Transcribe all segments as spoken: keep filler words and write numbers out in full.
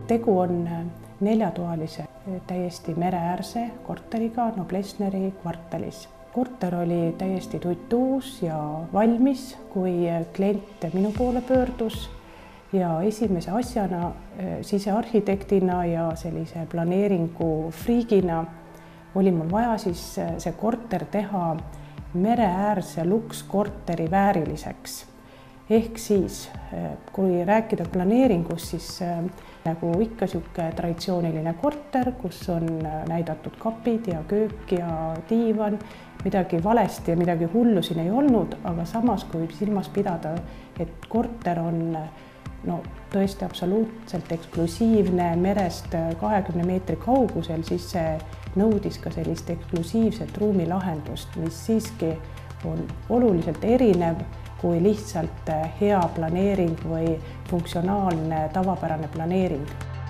tegu on neljatoalise täiesti mereäärse korteriga Noblessneri kvartalis. Korter oli täiesti tuttuus ja valmis, kui klient minu poole pöördus ja esimese asjana sisearhitektina ja sellise planeeringu friigina oli mul vaja siis see korter teha mereäärse lukskorteri vääriliseks. Ehk siis, kui rääkida planeeringust, siis nagu ikka sihuke traditsiooniline korter, kus on näidatud kapid ja köök ja diivan, midagi valesti ja midagi hullu siin ei olnud, aga samas kui võib silmas pidada, et korter on no, tõesti absoluutselt eksklusiivne merest kahekümne meetri kaugusel, siis see nõudis ka sellist eksklusiivset ruumilahendust, mis siiski on oluliselt erinev kui lihtsalt hea planeering või funktsionaalne tavapärane planeering.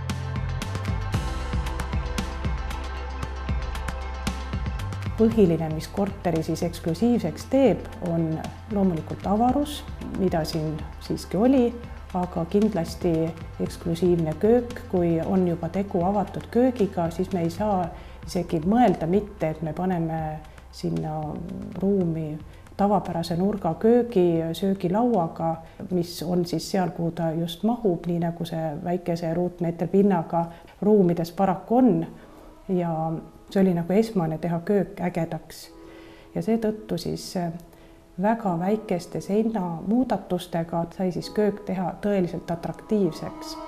Põhiline, mis korteri siis eksklusiivseks teeb, on loomulikult avarus, mida siin siiski oli, aga kindlasti eksklusiivne köök. Kui on juba tegu avatud köögiga, siis me ei saa isegi mõelda mitte, et me paneme sinna ruumi tavapärase nurga köögi söögilauaga, mis on siis seal, kuhu ta just mahub, nii nagu see väikese ruutmeetri pinnaga ruumides paraku on. Ja see oli nagu esmane teha köök ägedaks. Ja seetõttu siis väga väikeste seina muudatustega sai siis köök teha tõeliselt atraktiivseks.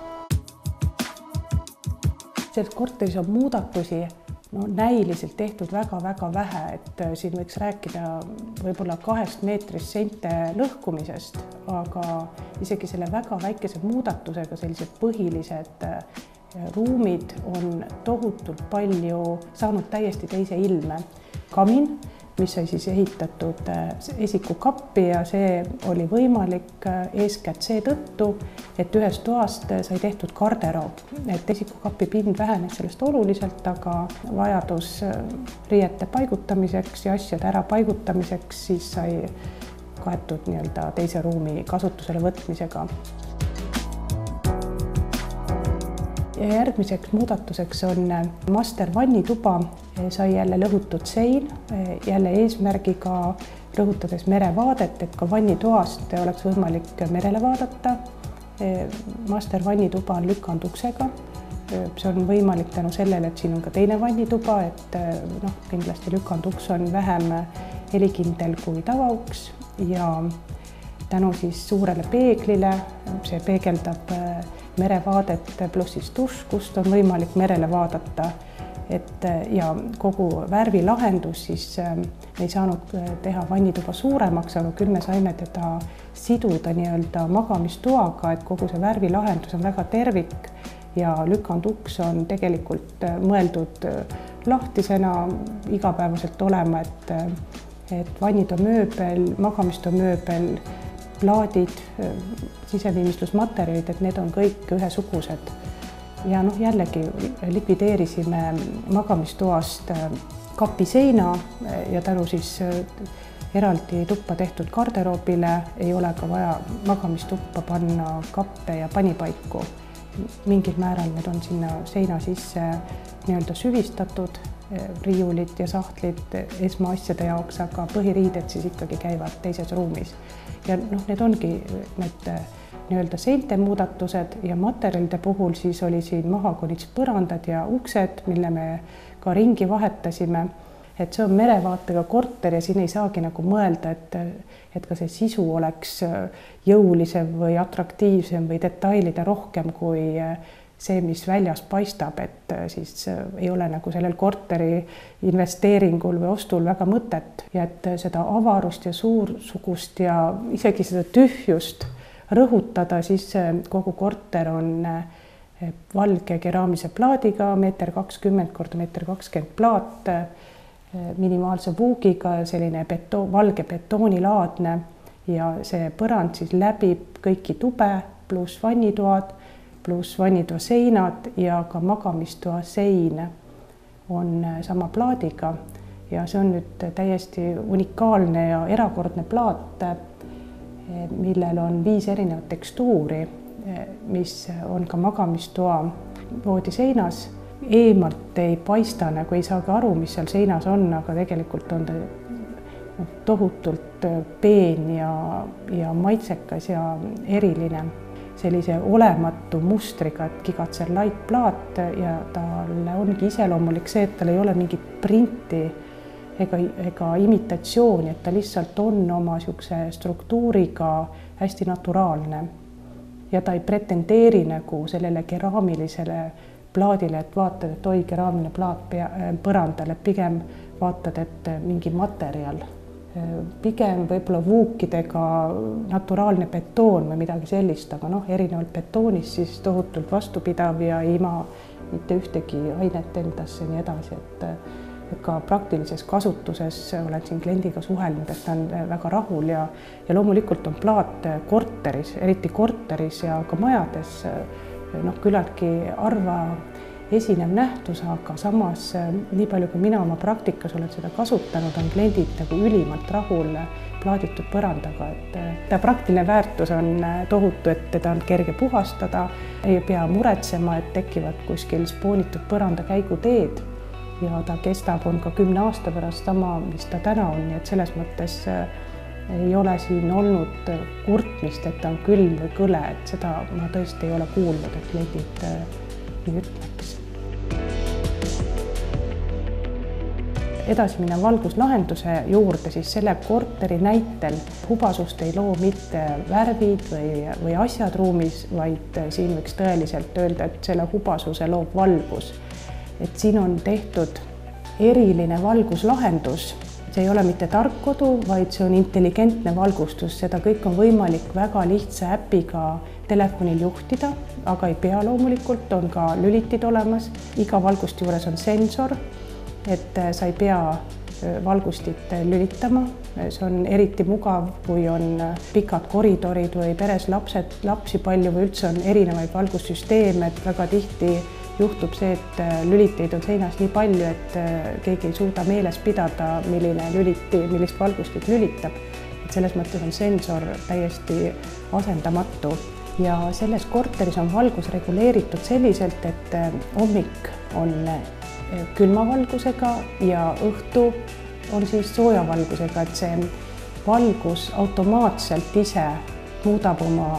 Selles korteris on muudatusi no, näiliselt tehtud väga-väga vähe, et siin võiks rääkida võib-olla kahest meetrist seinte lõhkumisest, aga isegi selle väga väikese muudatusega sellised põhilised ruumid on tohutult palju saanud täiesti teise ilme. Kamin, mis sai siis ehitatud esikukappi ja see oli võimalik eeskätt seetõttu, et ühest toast sai tehtud garderoob, et esikukapi pind vähenes sellest oluliselt, aga vajadus riiete paigutamiseks ja asjade ära paigutamiseks siis sai kaetud nii-öelda teise ruumi kasutusele võtmisega. Ja järgmiseks muudatuseks on master vannituba, sai jälle lõhutud sein, jälle eesmärgiga rõhutades merevaadet, et ka vannitoast oleks võimalik merele vaadata. Master vannituba on lükanduksega, see on võimalik tänu sellele, et siin on ka teine vannituba, et no, kindlasti lükanduks on vähem helikindel kui tavauks ja tänu siis suurele peeglile, see peegeldab merevaadet pluss siis dušš, kust on võimalik merele vaadata. Et, ja kogu värvilahendus siis me ei saanud teha vannituba suuremaks, aga küll me saime teda siduda nii-öelda magamistoaga, et kogu see värvilahendus on väga tervik ja lükanduks on tegelikult mõeldud lahtisena igapäevaselt olema, et, et vannitoa mööbel, magamistoa mööbel, plaadid, siseviimistlusmaterjalid, et need on kõik ühesugused. Ja noh, jällegi likvideerisime magamistoast kapiseina ja tänu siis eraldi tuppa tehtud garderoobile ei ole ka vaja magamistuppa panna kappe ja panipaiku. Mingil määral need on sinna seina sisse nii-öelda süvistatud, riiulid ja sahtlid esmaasjade jaoks, aga põhiriided siis ikkagi käivad teises ruumis. Ja noh, need ongi need nii-öelda seinte muudatused ja materjalide puhul siis oli siin mahakonits põrandad ja uksed, mille me ka ringi vahetasime. Et see on merevaatega korter ja siin ei saagi nagu mõelda, et, et ka see sisu oleks jõulisem või atraktiivsem või detailide rohkem kui see, mis väljas paistab, et siis ei ole nagu sellel korteri investeeringul või ostul väga mõtet ja et seda avarust ja suursugust ja isegi seda tühjust rõhutada, siis kogu korter on valge keraamise plaadiga, meeter kakskümmend korda meeter kakskümmend plaat, minimaalse vuugiga, selline beto, valge betoonilaadne ja see põrand siis läbib kõiki tube pluss vannitoad, pluss vannitoa seinad ja ka magamistoa sein on sama plaadiga ja see on nüüd täiesti unikaalne ja erakordne plaat, millel on viis erinevat tekstuuri, mis on ka magamistoa voodiseinas. Eemalt ei paista, nagu ei saagi aru, mis seal seinas on, aga tegelikult on ta tohutult peen ja, ja maitsekas ja eriline. Sellise olematu mustriga, et gigatserlaitplaat ja talle ongi iseloomulik see, et tal ei ole mingit printi ega, ega imitatsiooni, et ta lihtsalt on oma siukse struktuuriga hästi naturaalne. Ja ta ei pretendeeri nagu sellele keraamilisele plaadile, et vaatad, et oi, keraamiline plaat pea, põrandal, et pigem vaatad, et mingi materjal. Pigem võib-olla vuukidega naturaalne betoon või midagi sellist, aga noh, erinevalt betoonist siis tohutult vastupidav ja ilma mitte ühtegi ainet endasse ja nii edasi, et, et ka praktilises kasutuses olen siin kliendiga suhelnud, et ta on väga rahul ja, ja loomulikult on plaat korteris, eriti korteris ja ka majades noh, küllaltki harva esinev nähtus, aga samas nii palju, kui mina oma praktikas olen seda kasutanud, on kliendid nagu ülimalt rahul plaaditud põrandaga, et ta praktiline väärtus on tohutu, et teda on kerge puhastada, ei pea muretsema, et tekivad kuskil spoonitud põranda käiguteed ja ta kestab, on ka kümne aasta pärast sama, mis ta täna on, nii et selles mõttes ei ole siin olnud kurtmist, et ta on külm või kõle, et seda ma tõesti ei ole kuulnud, et kliendid nii ütleks. Edasi minna valguslahenduse juurde, siis selle korteri näitel hubasust ei loo mitte värvid või, või asjad ruumis, vaid siin võiks tõeliselt öelda, et selle hubasuse loob valgus. Et siin on tehtud eriline valguslahendus. See ei ole mitte tark kodu, vaid see on intelligentne valgustus. Seda kõik on võimalik väga lihtsa äpiga telefonil juhtida, aga ei pea loomulikult, on ka lülitid olemas. Iga valgusti juures on sensor, et sa ei pea valgustit lülitama. See on eriti mugav, kui on pikad koridorid või peres lapsed, lapsi palju või üldse on erinevaid valgussüsteeme, et väga tihti juhtub see, et lüliteid on seinas nii palju, et keegi ei suuda meeles pidada, milline lüliti, millist valgustit lülitab. Et selles mõttes on sensor täiesti asendamatu ja selles korteris on valgus reguleeritud selliselt, et hommik on külmavalgusega ja õhtu on siis soojavalgusega, et see valgus automaatselt ise muudab oma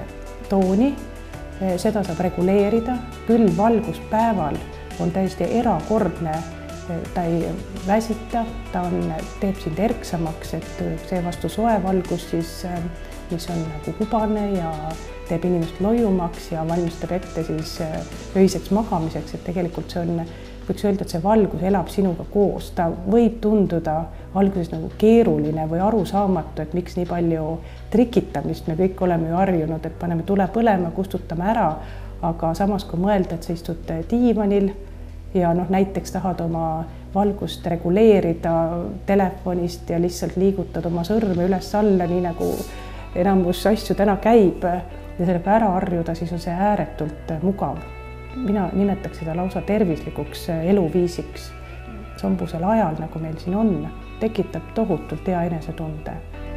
tooni, seda saab reguleerida. Küll valgus päeval on täiesti erakordne, ta ei väsita, ta on, teeb sind erksamaks, et see vastu soe valgus, siis, mis on nagu hubane ja teeb inimest loiumaks ja valmistab ette siis öiseks magamiseks, et tegelikult see on võiks öelda, et see valgus elab sinuga koos. Ta võib tunduda alguses nagu keeruline või arusaamatu, et miks nii palju trikitamist. Me kõik oleme ju harjunud, et paneme tule põlema, kustutame ära, aga samas kui mõelda, et sa istud diivanil ja noh, näiteks tahad oma valgust reguleerida telefonist ja lihtsalt liigutad oma sõrme üles-alla, nii nagu enamus asju täna käib ja sellega ära harjuda, siis on see ääretult mugav. Mina nimetaks seda lausa tervislikuks eluviisiks. Sombusel ajal, nagu meil siin on, tekitab tohutult hea enesetunde.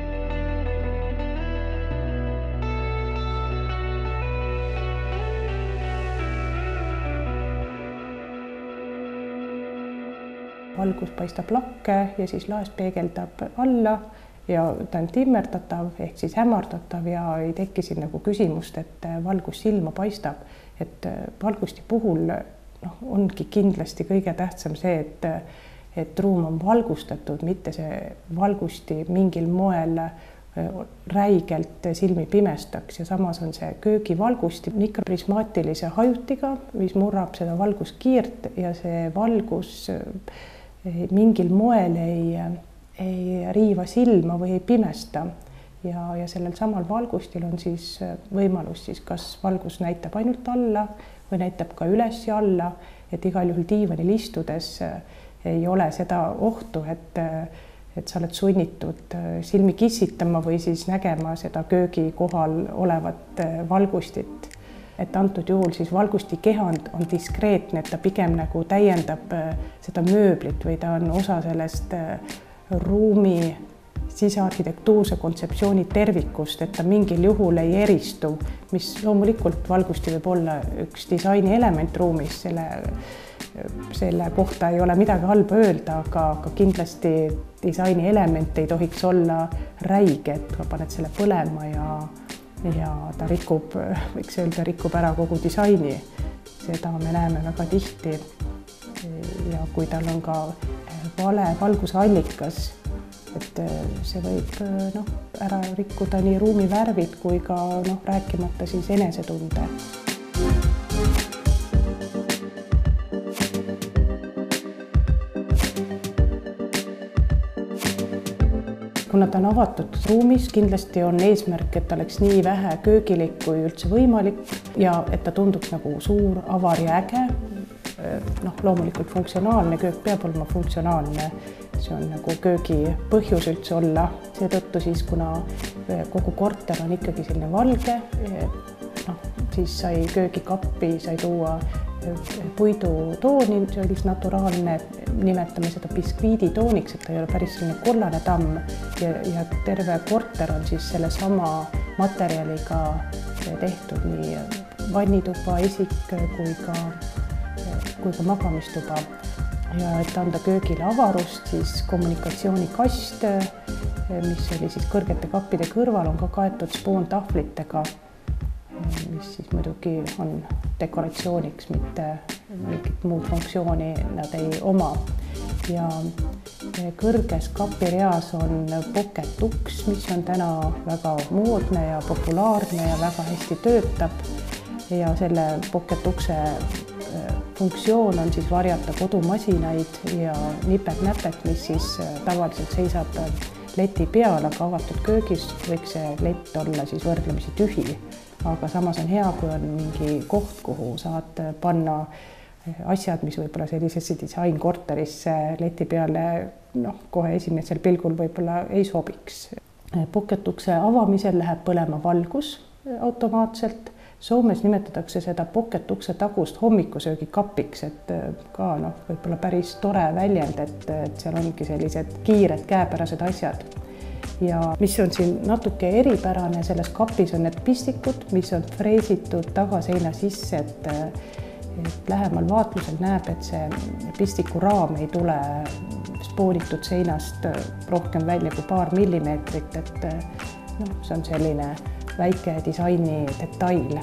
Valgus paistab lakke ja siis laes peegeldab alla ja ta on timmerdatav ehk siis hämardatav ja ei teki siin nagu küsimust, et valgus silma paistab. Et valgusti puhul noh, ongi kindlasti kõige tähtsam see, et, et ruum on valgustatud, mitte see valgusti mingil moel räigelt silmi pimestaks ja samas on see köögivalgusti mikroprismaatilise hajutiga, mis murrab seda valguskiirt ja see valgus mingil moel ei, ei riiva silma või ei pimesta. Ja, ja sellel samal valgustil on siis võimalus, siis kas valgus näitab ainult alla või näitab ka üles ja alla, et igal juhul diivanil istudes ei ole seda ohtu, et, et sa oled sunnitud silmi kissitama või siis nägema seda köögi kohal olevat valgustit. Et antud juhul siis valgusti kehand on diskreetne, et ta pigem nagu täiendab seda mööblit või ta on osa sellest ruumi sisearhitektuurse kontseptsiooni tervikust, et ta mingil juhul ei eristu, mis loomulikult valgusti võib olla üks disaini element ruumis, selle, selle kohta ei ole midagi halba öelda, aga, aga kindlasti disaini element ei tohiks olla räige, et paned selle põlema ja, ja ta rikub, võiks öelda, rikub ära kogu disaini. Seda me näeme väga tihti ja kui tal on ka vale valguse allikas, et see võib noh, ära rikkuda nii ruumi värvid kui ka noh, rääkimata siis enesetunde. Kuna ta on avatud ruumis, kindlasti on eesmärk, et ta oleks nii vähe köögilik kui üldse võimalik ja et ta tunduks nagu suur, avar ja äge. Noh, loomulikult funktsionaalne, köök peab olema funktsionaalne, see on nagu köögi põhjus üldse olla. Seetõttu siis, kuna kogu korter on ikkagi selline valge, noh, siis sai köögikappi, sai tuua puidutooni, see oli naturaalne, nimetame seda biskviiditooniks, et ta ei ole päris selline kollane tamm ja, ja terve korter on siis selle sama materjaliga tehtud, nii vannituba, esik kui ka kui ka magamistuba ja et anda köögile avarust, siis kommunikatsioonikast, mis oli siis kõrgete kappide kõrval, on ka kaetud spoontahvlitega, mis siis muidugi on dekoratsiooniks, mitte mingit muud funktsiooni nad ei oma. Ja kõrges kapireas on pocket uks, mis on täna väga moodne ja populaarne ja väga hästi töötab ja selle pocket ukse funktsioon on siis varjata kodumasinaid ja nipet-näpet, mis siis tavaliselt seisab leti peal, aga avatud köögis võiks see lett olla siis võrdlemisi tühi. Aga samas on hea, kui on mingi koht, kuhu saad panna asjad, mis võib-olla sellisesse disainkorterisse leti peale noh, kohe esimesel pilgul võib-olla ei sobiks. Pocket ukse avamisel läheb põlema valgus automaatselt. Soomes nimetatakse seda pocket ukse tagust hommikusöögi kapiks, et ka noh, võib-olla päris tore väljend, et, et seal ongi sellised kiired käepärased asjad. Ja mis on siin natuke eripärane, selles kapis on need pistikud, mis on freesitud tagaseina sisse, et, et lähemal vaatlusel näeb, et see pistiku raam ei tule spoonitud seinast rohkem välja kui paar millimeetrit, et noh, see on selline väike disaini detail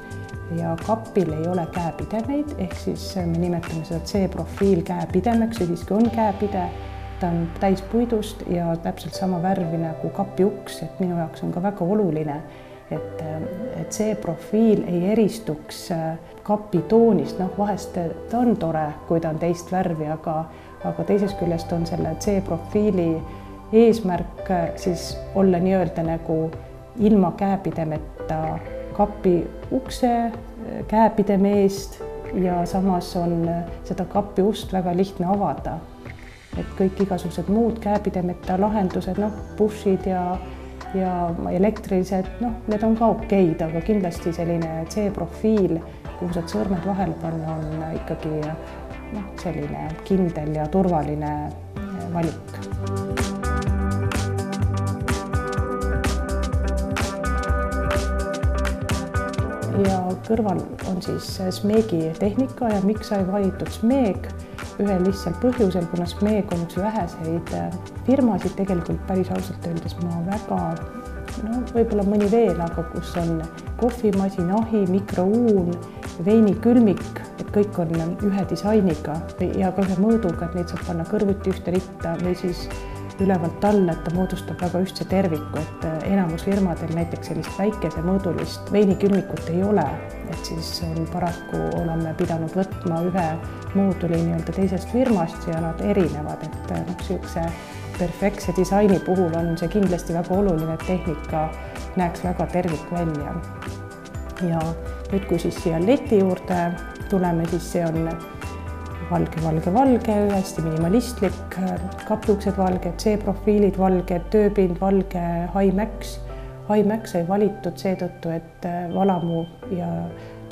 ja kapil ei ole käepidemeid, ehk siis me nimetame seda C-profiil käepidemeks, see siiski on käepide, ta on täis puidust ja täpselt sama värvi nagu kapi uks, et minu jaoks on ka väga oluline, et, et C-profiil ei eristuks kapi toonist, noh vahest ta on tore, kui ta on teist värvi, aga, aga teisest küljest on selle C-profiili eesmärk siis olla nii-öelda nagu ilma käepidemeta kapi ukse käepideme eest ja samas on seda kapi ust väga lihtne avada. Et kõik igasugused muud käepidemeta lahendused, noh, pushid ja, ja elektrilised, noh, need on ka okeid, aga kindlasti selline C-profiil, kuhu saad sõrmed vahele panna, on ikkagi noh, selline kindel ja turvaline valik. Ja kõrval on siis smeegi tehnika ja miks sai valitud smeeg ühel lihtsal põhjusel, kuna smeeg on üks väheseid firmasid, tegelikult päris ausalt öeldes ma väga, no võib-olla mõni veel, aga kus on kohvimasin, ahi, mikrouun, veinikülmik, et kõik on ühe disainiga ja ka ühe mõõduga, et neid saab panna kõrvuti ühte ritta või siis ülevalt alla, et ta moodustab väga ühtse terviku, et enamus firmadel näiteks sellist väikese mõõdulist veinikülmikut ei ole, et siis on paraku oleme pidanud võtma ühe mooduli nii-öelda teisest firmast ja nad erinevad, et noh, sihukese perfektse disaini puhul on see kindlasti väga oluline, et tehnika näeks väga tervik välja. Ja nüüd, kui siis siia leti juurde tuleme, siis see on valge, valge, valge, hästi minimalistlik, kapiuksed valged, C-profiilid valged, tööpind valge, Hi-Max. Hi-Max sai valitud seetõttu, et valamu ja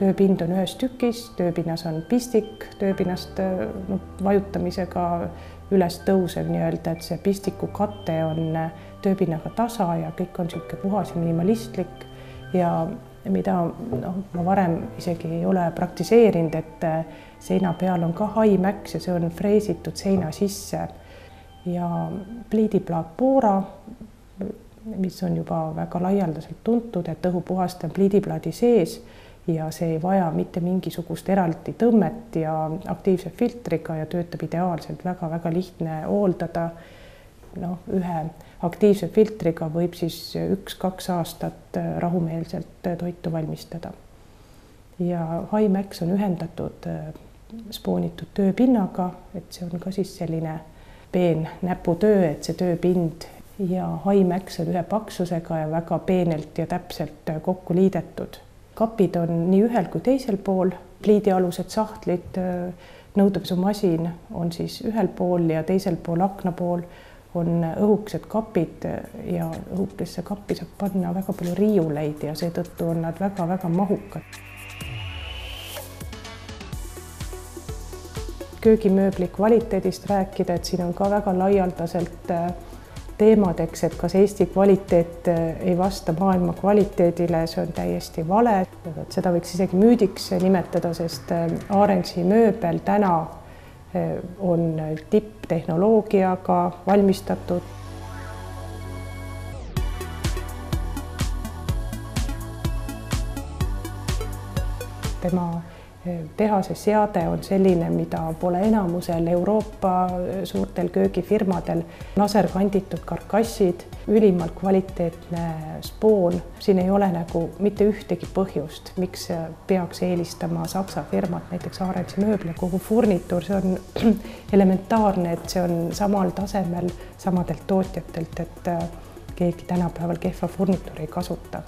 tööpind on ühes tükis, tööpinnas on pistik, tööpinnast no, vajutamisega üles tõusev nii-öelda, et see pistiku kate on tööpinnaga tasa ja kõik on niisugune puhas ja minimalistlik ja mida no, ma varem isegi ei ole praktiseerinud, et seina peal on ka haimäks ja see on freesitud seina sisse ja pliidiplaat Bora, mis on juba väga laialdaselt tuntud, et õhupuhast on pliidiplaadi sees ja see ei vaja mitte mingisugust eraldi tõmmet ja aktiivse filtriga ja töötab ideaalselt, väga-väga lihtne hooldada. No, ühe aktiivse filtriga võib siis üks-kaks aastat rahumeelselt toitu valmistada. Ja haimäks on ühendatud spoonitud tööpinnaga, et see on ka siis selline peen näputöö, et see tööpind ja haimäks on ühe paksusega ja väga peenelt ja täpselt kokku liidetud. Kapid on nii ühel kui teisel pool, pliidialused sahtlid, nõudepesumasin on siis ühel pool ja teisel pool akna pool on õhukesed kapid ja õhukesse kappi saab panna väga palju riiuleid ja seetõttu on nad väga-väga mahukad. Köögimööbli kvaliteedist rääkida, et siin on ka väga laialdaselt teemadeks, et kas Eesti kvaliteet ei vasta maailma kvaliteedile, see on täiesti vale. Seda võiks isegi müüdiks nimetada, sest Arensi mööbel täna on tipptehnoloogiaga valmistatud. Tema tehase seade on selline, mida pole enamusel Euroopa suurtel köögifirmadel. Laserkanditud karkassid, ülimalt kvaliteetne spoon. Siin ei ole nagu mitte ühtegi põhjust, miks peaks eelistama Saksa firmat, näiteks Arensi mööbli. Kogu furnituur, see on elementaarne, et see on samal tasemel samadelt tootjatelt, et keegi tänapäeval kehva furnituuri ei kasuta.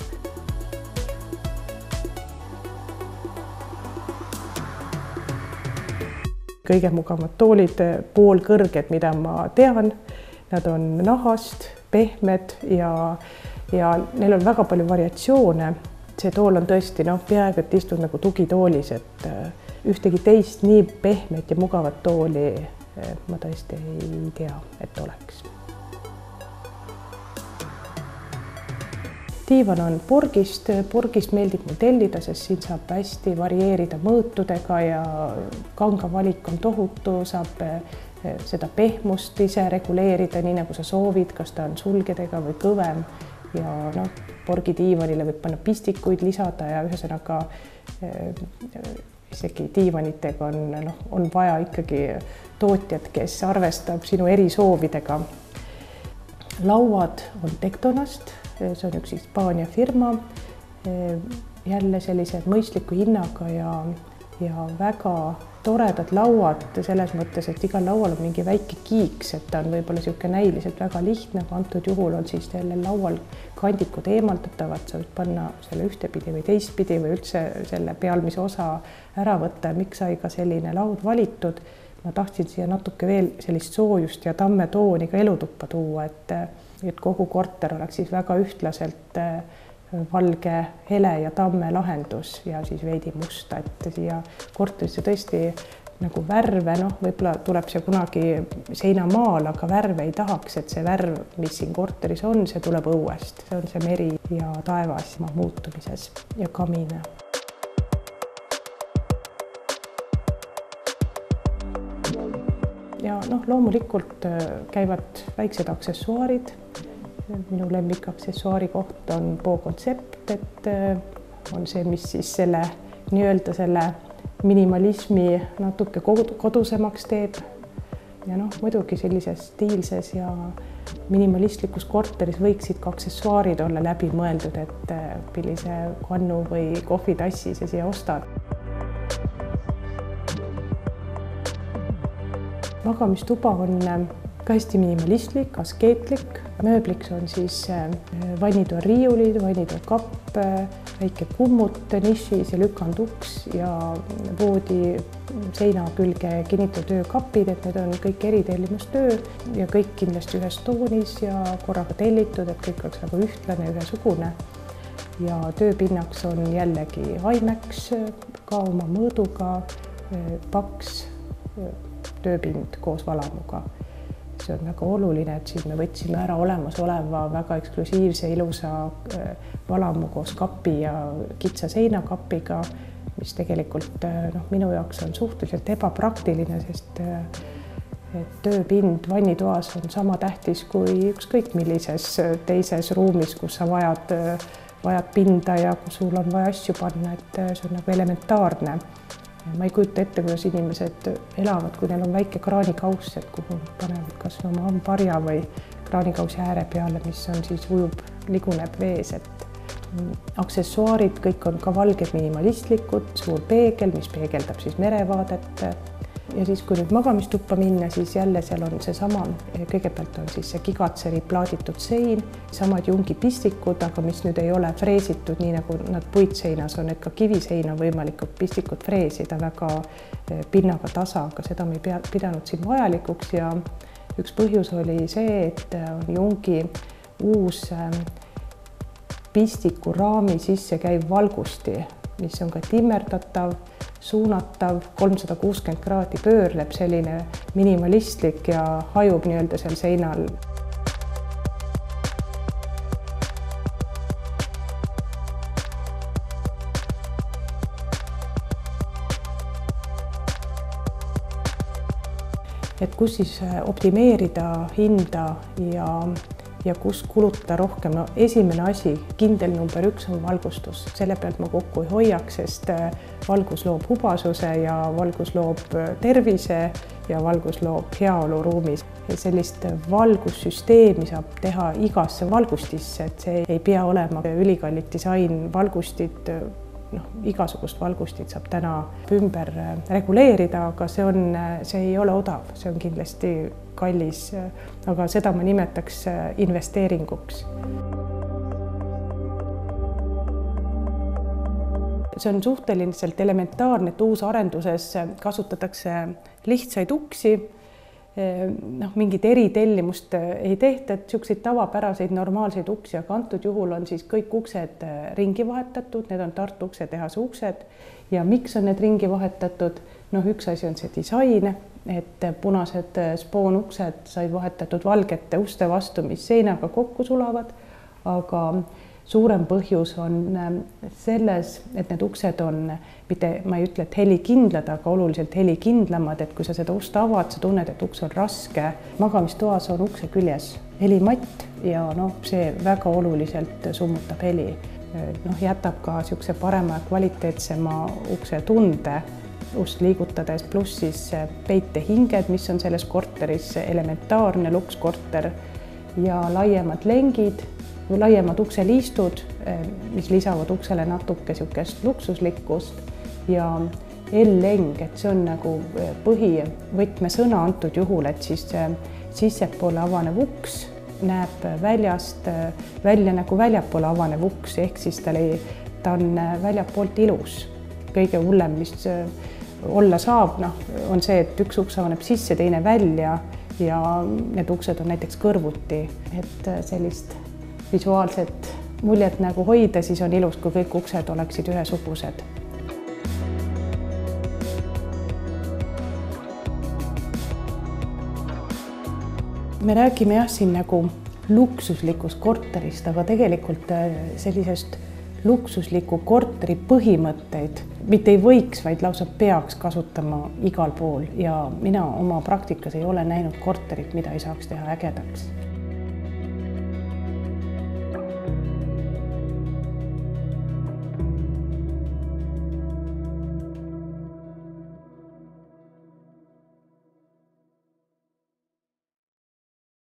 Kõige mugavamad toolid, poolkõrged, mida ma tean, nad on nahast, pehmed ja, ja neil on väga palju variatsioone. See tool on tõesti no, peaaegu, et istud nagu tugitoolis, et ühtegi teist nii pehmet ja mugavat tooli ma tõesti ei tea, et oleks. Diivan on purgist, purgist meeldib mul tellida, sest siin saab hästi varieerida mõõtudega ja kanga valik on tohutu, saab seda pehmust ise reguleerida, nii nagu sa soovid, kas ta on sulgedega või kõvem. Ja no, porgidiivanile võib panna pistikuid lisada ja ühesõnaga isegi diivanitega on, no, on vaja ikkagi tootjat, kes arvestab sinu erisoovidega. Lauad on Tektonast. See on üks Hispaania firma, jälle sellised mõistliku hinnaga ja, ja väga toredad lauad selles mõttes, et igal laual on mingi väike kiiks, et ta on võib-olla niisugune näiliselt väga lihtne, aga antud juhul on siis jälle laual kandikud eemaldatavad, sa võid panna selle ühtepidi või teistpidi või üldse selle pealmise osa ära võtta ja miks sai ka selline laud valitud. Ma tahtsin siia natuke veel sellist soojust ja tamme tooni ka elutuppa tuua, et et kogu korter oleks siis väga ühtlaselt valge, hele ja tamme lahendus ja siis veidi musta, et siia korterisse tõesti nagu värve, noh, võib-olla tuleb see kunagi seinamaal, aga värve ei tahaks, et see värv, mis siin korteris on, see tuleb õuest. See on see meri ja taevas muutumises ja kamine. Ja noh, loomulikult käivad väiksed aksessuaarid. Minu lemmik aksessuaari koht on Bo Concept, et on see, mis siis selle nii-öelda selle minimalismi natuke kodusemaks teeb. Ja noh, muidugi sellises stiilses ja minimalistlikus korteris võiksid ka aksessuaarid olla läbi mõeldud, et millise kannu või kohvitassi sa siia ostad. Magamistuba on ka hästi minimalistlik, askeetlik. Mööbliks on siis vannitoa riiulid, vannitoa kapp, väike kummut nišis ja lükanduks ja voodi seina külge kinnitatud töökapid, et need on kõik eritellimustöö ja kõik kindlasti ühes toonis ja korraga tellitud, et kõik oleks nagu ühtlane ja ühesugune. ja tööpinnaks on jällegi IMAX ka oma mõõduga, paks tööpind koos valamuga. See on väga oluline, et siis me võtsime ära olemasoleva väga eksklusiivse ilusa valamu koos kapi ja kitsa seinakapiga, mis tegelikult noh, minu jaoks on suhteliselt ebapraktiline, sest et tööpind vannitoas on sama tähtis kui ükskõik millises teises ruumis, kus sa vajad, vajad pinda ja kus sul on vaja asju panna, et see on nagu elementaarne. Ma ei kujuta ette, kuidas inimesed elavad, kui neil on väike kraanikauss, et kuhu panevad kas oma hambaharja või kraanikausi ääre peale, mis on siis ujub, liguneb vees. Et aksessuaarid kõik on ka valged minimalistlikud, suur peegel, mis peegeldab siis merevaadet. Ja siis, kui nüüd magamistuppa minna, siis jälle seal on see sama, kõigepealt on siis see gigatseri plaaditud sein, samad jungi pistikud, aga mis nüüd ei ole freesitud nii nagu nad puitseinas on, et ka kivisein on võimalik pistikut freesida väga pinnaga tasa, aga seda me ei pidanud siin vajalikuks ja üks põhjus oli see, et on jungi uus pistiku raami sisse käiv valgusti, mis on ka timmerdatav, suunatav, kolmsada kuuskümmend kraadi pöörleb, selline minimalistlik ja hajub nii-öelda seal seinal. Et kus siis optimeerida hinda ja ja kus kulutada rohkem. No, esimene asi, kindel number üks on valgustus. Selle pealt ma kokku ei hoiaks, sest valgus loob hubasuse ja valgus loob tervise ja valgus loob heaolu ruumis. Sellist valgussüsteemi saab teha igasse valgustisse, et see ei pea olema ülikallid disain valgustid. No, igasugust valgustit saab täna ümber reguleerida, aga see, on, see ei ole odav, see on kindlasti kallis, aga seda ma nimetaks investeeringuks. See on suhteliselt elementaarne, et uusarenduses kasutatakse lihtsaid uksi, noh, mingit eritellimust ei tehta, et niisuguseid tavapäraseid normaalseid uksi, aga antud juhul on siis kõik uksed ringi vahetatud, need on Tartu uksetehase uksed ja miks on need ringi vahetatud? Noh, üks asi on see disain, et punased spoonuksed said vahetatud valgete uste vastu, mis seinaga kokku sulavad, aga suurem põhjus on selles, et need uksed on, mitte ma ei ütle, et helikindlad, aga oluliselt helikindlamad, et kui sa seda ust avad, sa tunned, et uks on raske. Magamistoas on ukse küljes helimatt ja noh, see väga oluliselt summutab heli. Noh, jätab ka niisuguse parema kvaliteetsema ukse tunde ust liigutades, pluss siis peitehinged, mis on selles korteris elementaarne lukskorter ja laiemad lengid, laiemad ukseliistud, mis lisavad uksele natuke niisugust luksuslikkust ja L-leng, et see on nagu põhivõtmesõna antud juhul, et siis sissepoole avanev uks näeb väljast välja nagu väljapoole avanev uks, ehk siis ta, oli, ta on väljapoolt ilus. Kõige hullem, mis olla saab, noh, on see, et üks uks avaneb sisse, teine välja ja need uksed on näiteks kõrvuti, et sellist visuaalset muljet nagu hoida, siis on ilus, kui kõik uksed oleksid ühesugused. Me räägime jah siin nagu luksuslikust korterist, aga tegelikult sellisest luksusliku korteri põhimõtteid mitte ei võiks, vaid lausa peaks kasutama igal pool ja mina oma praktikas ei ole näinud korterit, mida ei saaks teha ägedaks.